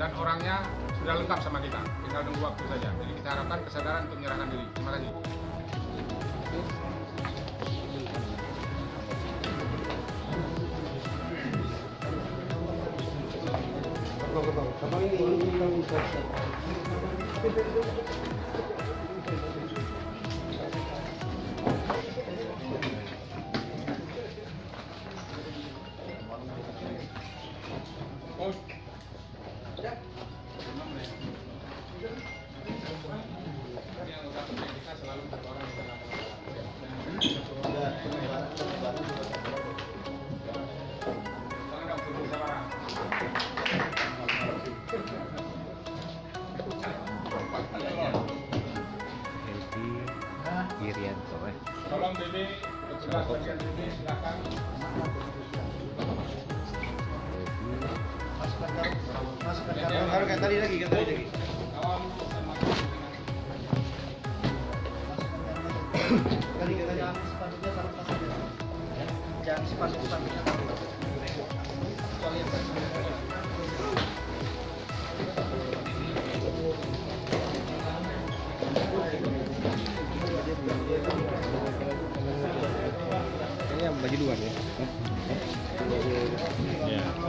dan orangnya sudah lengkap sama kita, tinggal tunggu waktu saja. Jadi kita harapkan kesadaran untuk menyerahkan diri. Terima kasih. Irianto, Tolong BB, petugas bagian BB silakan. Harus kayak tadi lagi. Tadi kita jangan sepatunya taruh tas aja. Jangan sepatunya taruh. Ini yang baju luar ya.